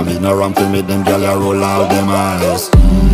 me no ram to make them gyal a roll out them eyes.